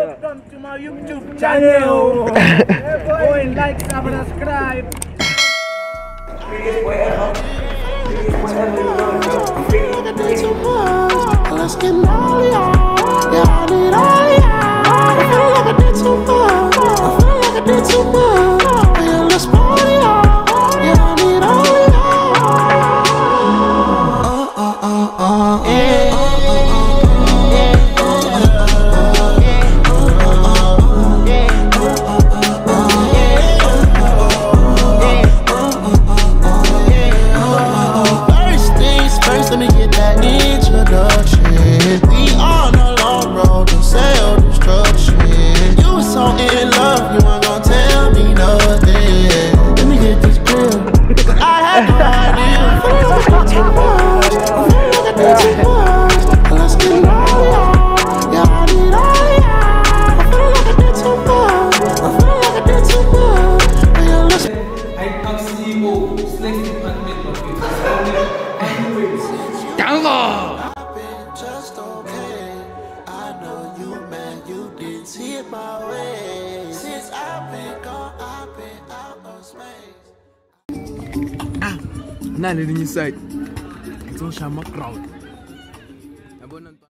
Welcome to my YouTube channel. Go and like, subscribe. Let's get all y'all. Yeah, I need all y'all. I feel like I did too much. I feel like I did too much. Yeah, let's party y'all. Yeah, I need all First things first, let me get that introduction. We on a long road to self-destruction. You was so in love, you weren't gonna tell me nothing. Let me get this grill. I had no idea. I feel like I did too much. I feel like I did too much. Let's get all y'all. Yeah, I need all y'all. I feel like I did too much. I feel like I did too much. Yeah, let's Hydepark CEO, Slash Department of just okay. I know you man, you didn't see it my way. Since I've been gone, I've been out of space. Now leading inside. It's all Shama crowd.